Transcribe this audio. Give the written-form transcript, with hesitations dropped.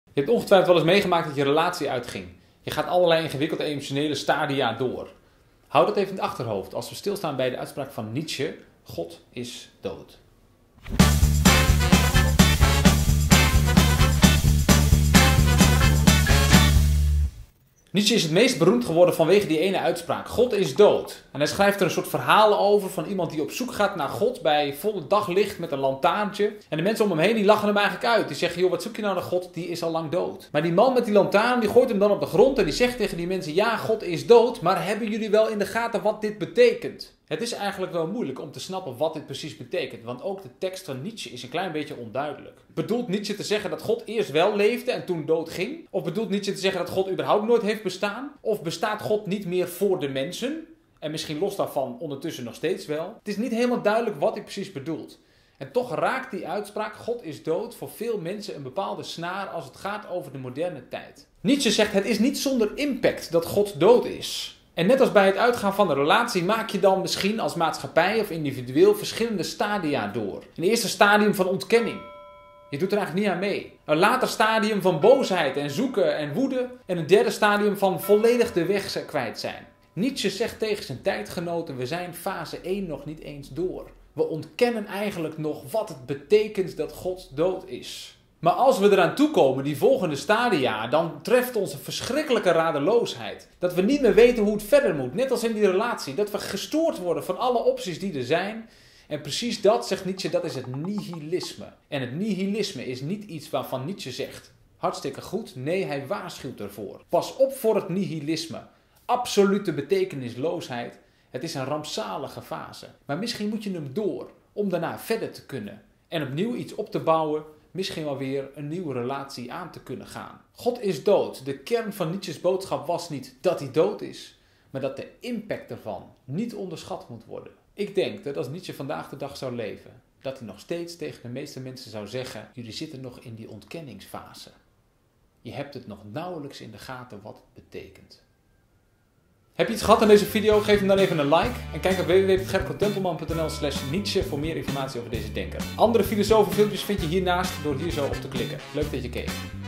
Je hebt ongetwijfeld wel eens meegemaakt dat je relatie uitging. Je gaat allerlei ingewikkelde emotionele stadia door. Houd dat even in het achterhoofd als we stilstaan bij de uitspraak van Nietzsche: God is dood. Nietzsche is het meest beroemd geworden vanwege die ene uitspraak: God is dood. En hij schrijft er een soort verhaal over van iemand die op zoek gaat naar God bij volle daglicht met een lantaarntje. En de mensen om hem heen die lachen hem eigenlijk uit. Die zeggen: joh, wat zoek je nou naar God? Die is al lang dood. Maar die man met die lantaarn die gooit hem dan op de grond en die zegt tegen die mensen: ja, God is dood, maar hebben jullie wel in de gaten wat dit betekent? Het is eigenlijk wel moeilijk om te snappen wat dit precies betekent, want ook de tekst van Nietzsche is een klein beetje onduidelijk. Bedoelt Nietzsche te zeggen dat God eerst wel leefde en toen dood ging? Of bedoelt Nietzsche te zeggen dat God überhaupt nooit heeft bestaan? Of bestaat God niet meer voor de mensen? En misschien los daarvan ondertussen nog steeds wel. Het is niet helemaal duidelijk wat hij precies bedoelt. En toch raakt die uitspraak, God is dood, voor veel mensen een bepaalde snaar als het gaat over de moderne tijd. Nietzsche zegt: het is niet zonder impact dat God dood is. En net als bij het uitgaan van een relatie maak je dan misschien als maatschappij of individueel verschillende stadia door. Een eerste stadium van ontkenning. Je doet er eigenlijk niet aan mee. Een later stadium van boosheid en zoeken en woede. En een derde stadium van volledig de weg kwijt zijn. Nietzsche zegt tegen zijn tijdgenoten: we zijn fase 1 nog niet eens door. We ontkennen eigenlijk nog wat het betekent dat God dood is. Maar als we eraan toekomen, die volgende stadia, dan treft ons een verschrikkelijke radeloosheid. Dat we niet meer weten hoe het verder moet, net als in die relatie. Dat we gestoord worden van alle opties die er zijn. En precies dat, zegt Nietzsche, dat is het nihilisme. En het nihilisme is niet iets waarvan Nietzsche zegt: hartstikke goed. Nee, hij waarschuwt ervoor. Pas op voor het nihilisme. Absolute betekenisloosheid. Het is een rampzalige fase. Maar misschien moet je hem door om daarna verder te kunnen. En opnieuw iets op te bouwen. Misschien wel weer een nieuwe relatie aan te kunnen gaan. God is dood. De kern van Nietzsches boodschap was niet dat hij dood is, maar dat de impact ervan niet onderschat moet worden. Ik denk dat als Nietzsche vandaag de dag zou leven, dat hij nog steeds tegen de meeste mensen zou zeggen: jullie zitten nog in die ontkenningsfase. Je hebt het nog nauwelijks in de gaten wat het betekent. Heb je iets gehad aan deze video? Geef hem dan even een like. En kijk op www.gertcontempelman.nl/Nietzsche voor meer informatie over deze denker. Andere filosofenfilmpjes vind je hiernaast door hier zo op te klikken. Leuk dat je keek.